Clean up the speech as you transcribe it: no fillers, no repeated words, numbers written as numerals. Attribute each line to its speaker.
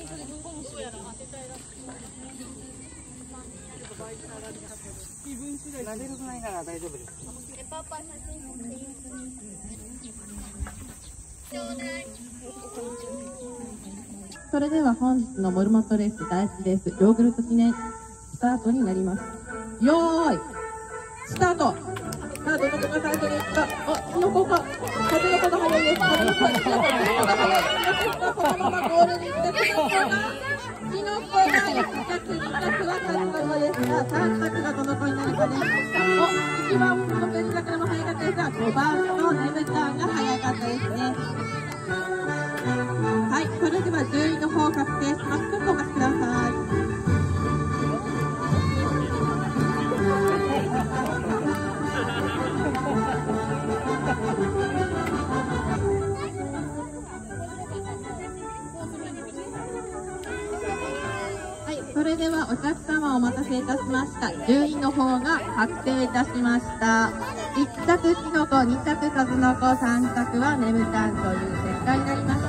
Speaker 1: 慣れるぐらいなら大丈夫です。
Speaker 2: それでは本日のモルモットレース第1レースヨーグルト記念スタートになります。よーいスタート。さあどの子が最初に行くか。キノコか。風の子が早いです。風の子が早い。キノコがこのままゴールに行ってキノコが1着2着は勝ったのですが3着がどの子になるかです。一番このペースだけでも早かったですが5番のネムちゃんが早かったですね。はい、それでは順位の方確定します。ちょっとお待ちください。それではお客様お待たせいたしました。順位の方が確定いたしました。1着キノコ、2着数の子、3着はネムちゃんという結果になりました。